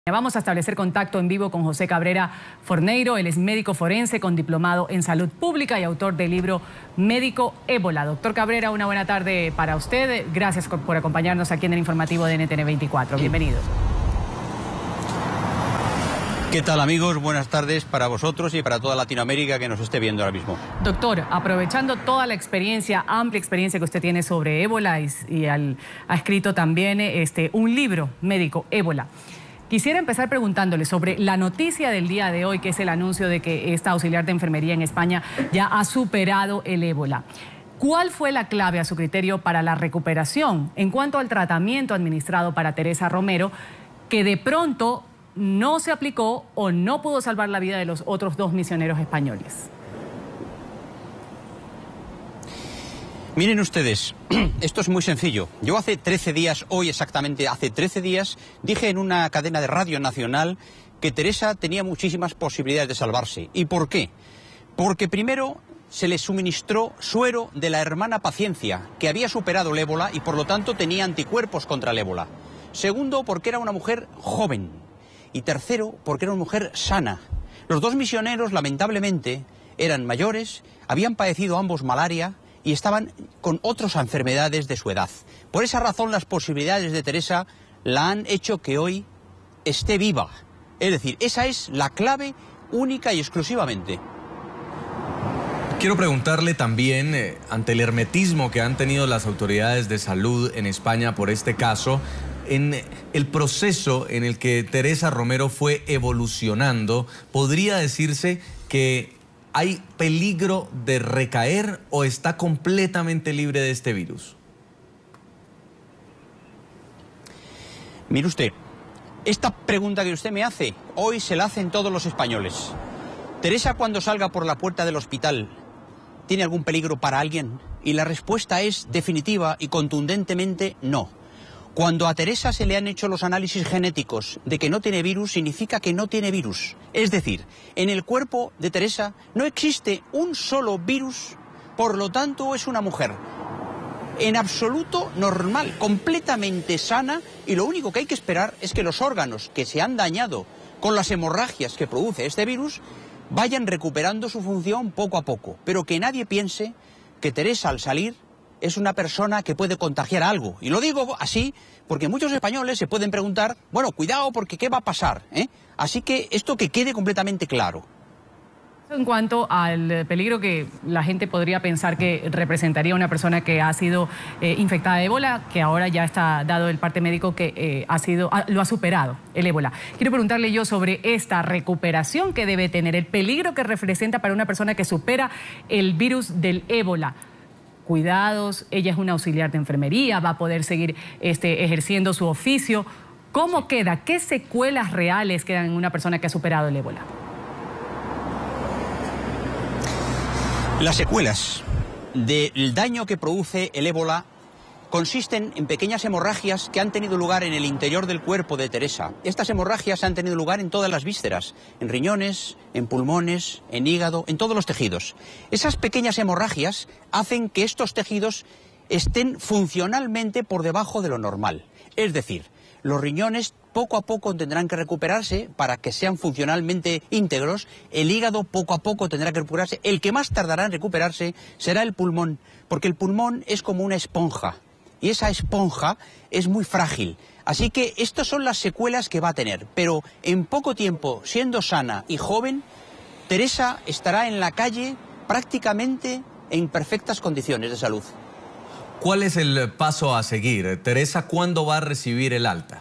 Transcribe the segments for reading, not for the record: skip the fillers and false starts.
Vamos a establecer contacto en vivo con José Cabrera Forneiro. Él es médico forense con diplomado en salud pública y autor del libro Médico Ébola. Doctor Cabrera, una buena tarde para usted. Gracias por acompañarnos aquí en el informativo de NTN 24. Bienvenido. ¿Qué tal, amigos? Buenas tardes para vosotros y para toda Latinoamérica que nos esté viendo ahora mismo. Doctor, aprovechando toda la experiencia, amplia experiencia que usted tiene sobre ébola ha escrito también un libro, Médico Ébola. Quisiera empezar preguntándole sobre la noticia del día de hoy, que es el anuncio de que esta auxiliar de enfermería en España ya ha superado el ébola. ¿Cuál fue la clave, a su criterio, para la recuperación en cuanto al tratamiento administrado para Teresa Romero, que de pronto no se aplicó o no pudo salvar la vida de los otros 2 misioneros españoles? Miren ustedes, esto es muy sencillo. Yo hace 13 días, hoy exactamente hace 13 días, dije en una cadena de radio nacional que Teresa tenía muchísimas posibilidades de salvarse. ¿Y por qué? Porque primero se le suministró suero de la hermana Paciencia, que había superado el ébola y por lo tanto tenía anticuerpos contra el ébola. Segundo, porque era una mujer joven. Y tercero, porque era una mujer sana. Los 2 misioneros, lamentablemente, eran mayores, habían padecido ambos malaria y estaban con otras enfermedades de su edad. Por esa razón, las posibilidades de Teresa la han hecho que hoy esté viva. Es decir, esa es la clave única y exclusivamente. Quiero preguntarle también, ante el hermetismo que han tenido las autoridades de salud en España por este caso, en el proceso en el que Teresa Romero fue evolucionando, ¿podría decirse que hay peligro de recaer o está completamente libre de este virus? Mire usted, esta pregunta que usted me hace, hoy se la hacen todos los españoles. Teresa, cuando salga por la puerta del hospital, ¿tiene algún peligro para alguien? Y la respuesta es definitiva y contundentemente no. Cuando a Teresa se le han hecho los análisis genéticos de que no tiene virus, significa que no tiene virus. Es decir, en el cuerpo de Teresa no existe un solo virus, por lo tanto es una mujer en absoluto normal, completamente sana, y lo único que hay que esperar es que los órganos que se han dañado con las hemorragias que produce este virus vayan recuperando su función poco a poco. Pero que nadie piense que Teresa al salir es una persona que puede contagiar algo. Y lo digo así porque muchos españoles se pueden preguntar, bueno, cuidado porque ¿qué va a pasar? Así que esto que quede completamente claro. En cuanto al peligro que la gente podría pensar que representaría una persona que ha sido infectada de ébola, que ahora ya está dado el parte médico que lo ha superado, el ébola. Quiero preguntarle yo sobre esta recuperación que debe tener, el peligro que representa para una persona que supera el virus del ébola. Cuidados, ella es una auxiliar de enfermería, va a poder seguir ejerciendo su oficio. ¿Cómo queda? ¿Qué secuelas reales quedan en una persona que ha superado el ébola? Las secuelas del daño que produce el ébola consisten en pequeñas hemorragias que han tenido lugar en el interior del cuerpo de Teresa. Estas hemorragias han tenido lugar en todas las vísceras, en riñones, en pulmones, en hígado, en todos los tejidos. Esas pequeñas hemorragias hacen que estos tejidos estén funcionalmente por debajo de lo normal. Es decir, los riñones poco a poco tendrán que recuperarse para que sean funcionalmente íntegros, el hígado poco a poco tendrá que recuperarse, el que más tardará en recuperarse será el pulmón, porque el pulmón es como una esponja. Y esa esponja es muy frágil. Así que estas son las secuelas que va a tener. Pero en poco tiempo, siendo sana y joven, Teresa estará en la calle prácticamente en perfectas condiciones de salud. ¿Cuál es el paso a seguir? Teresa, ¿cuándo va a recibir el alta?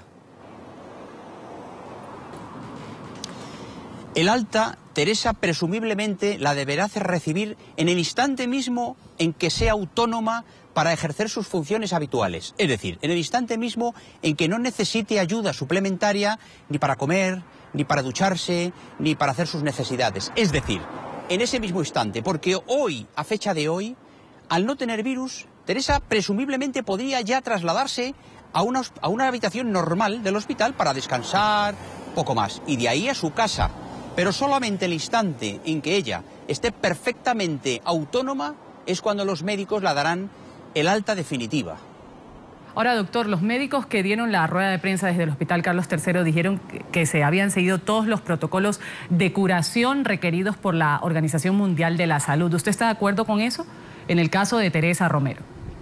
El alta, Teresa presumiblemente la deberá recibir en el instante mismo en que sea autónoma para ejercer sus funciones habituales. Es decir, en el instante mismo en que no necesite ayuda suplementaria ni para comer, ni para ducharse, ni para hacer sus necesidades. Es decir, en ese mismo instante, porque hoy, a fecha de hoy, al no tener virus, Teresa presumiblemente podría ya trasladarse a una habitación normal del hospital para descansar, poco más, y de ahí a su casa. Pero solamente el instante en que ella esté perfectamente autónoma es cuando los médicos la darán el alta definitiva. Ahora, doctor, los médicos que dieron la rueda de prensa desde el Hospital Carlos III dijeron que se habían seguido todos los protocolos de curación requeridos por la Organización Mundial de la Salud. ¿Usted está de acuerdo con eso? En el caso de Teresa Romero.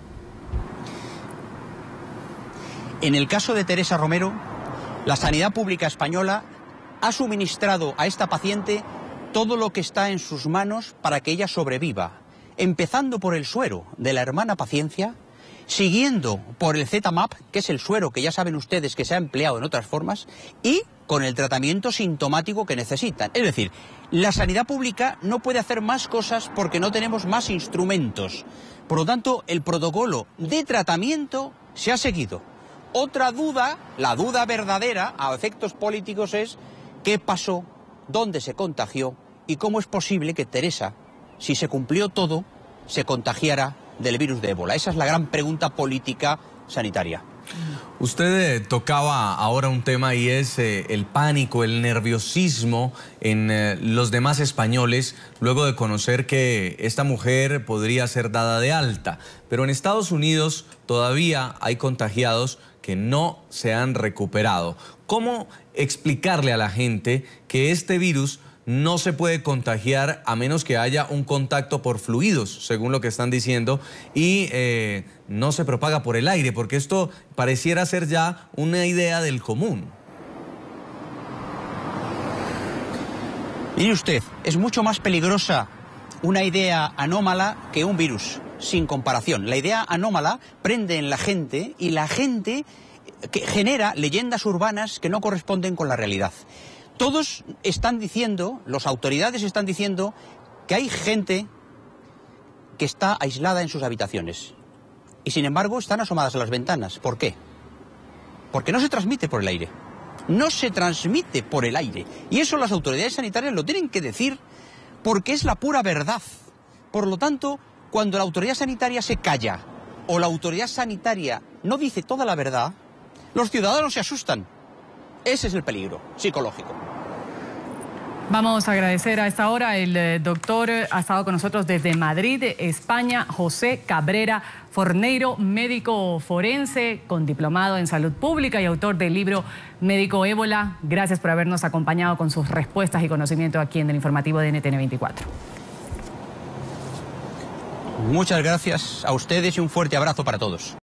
En el caso de Teresa Romero, la sanidad pública española ha suministrado a esta paciente todo lo que está en sus manos para que ella sobreviva, empezando por el suero de la hermana Paciencia, siguiendo por el ZMapp, que es el suero que ya saben ustedes que se ha empleado en otras formas, y con el tratamiento sintomático que necesitan. Es decir, la sanidad pública no puede hacer más cosas porque no tenemos más instrumentos. Por lo tanto, el protocolo de tratamiento se ha seguido. Otra duda, la duda verdadera a efectos políticos es qué pasó, dónde se contagió y cómo es posible que Teresa, si se cumplió todo, se contagiara del virus de ébola. Esa es la gran pregunta política sanitaria. Usted tocaba ahora un tema y es el pánico, el nerviosismo en los demás españoles luego de conocer que esta mujer podría ser dada de alta. Pero en Estados Unidos todavía hay contagiados que no se han recuperado. ¿Cómo explicarle a la gente que este virus no se puede contagiar a menos que haya un contacto por fluidos, según lo que están diciendo, y no se propaga por el aire? Porque esto pareciera ser ya una idea del común. Mire usted, es mucho más peligrosa una idea anómala que un virus, sin comparación. La idea anómala prende en la gente y la gente que genera leyendas urbanas que no corresponden con la realidad. Todos están diciendo, las autoridades están diciendo que hay gente que está aislada en sus habitaciones y sin embargo están asomadas a las ventanas. ¿Por qué? Porque no se transmite por el aire. No se transmite por el aire. Y eso las autoridades sanitarias lo tienen que decir porque es la pura verdad. Por lo tanto, cuando la autoridad sanitaria se calla o la autoridad sanitaria no dice toda la verdad, los ciudadanos se asustan. Ese es el peligro psicológico. Vamos a agradecer a esta hora, el doctor ha estado con nosotros desde Madrid, España, José Cabrera Forneiro, médico forense con diplomado en salud pública y autor del libro Médico Ébola. Gracias por habernos acompañado con sus respuestas y conocimiento aquí en el informativo de NTN 24. Muchas gracias a ustedes y un fuerte abrazo para todos.